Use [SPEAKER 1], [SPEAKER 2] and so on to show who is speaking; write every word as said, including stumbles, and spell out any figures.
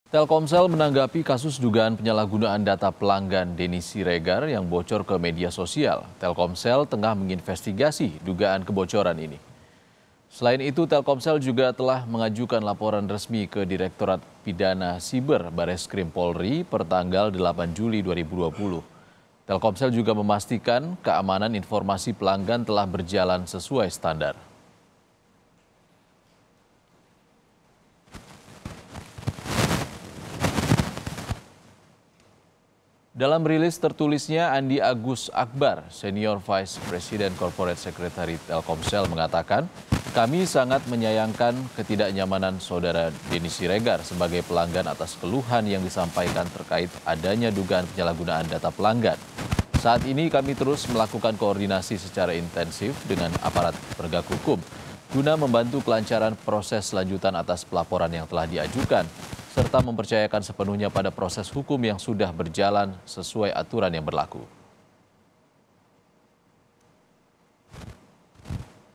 [SPEAKER 1] Telkomsel menanggapi kasus dugaan penyalahgunaan data pelanggan Denny Siregar yang bocor ke media sosial. Telkomsel tengah menginvestigasi dugaan kebocoran ini. Selain itu, Telkomsel juga telah mengajukan laporan resmi ke Direktorat Pidana Siber Bareskrim Polri per tanggal delapan Juli dua ribu dua puluh. Telkomsel juga memastikan keamanan informasi pelanggan telah berjalan sesuai standar. Dalam rilis tertulisnya, Andi Agus Akbar, Senior Vice President Corporate Secretary Telkomsel mengatakan, kami sangat menyayangkan ketidaknyamanan saudara Denny Siregar sebagai pelanggan atas keluhan yang disampaikan terkait adanya dugaan penyalahgunaan data pelanggan. Saat ini kami terus melakukan koordinasi secara intensif dengan aparat penegak hukum guna membantu kelancaran proses lanjutan atas pelaporan yang telah diajukan, serta mempercayakan sepenuhnya pada proses hukum yang sudah berjalan sesuai aturan yang berlaku.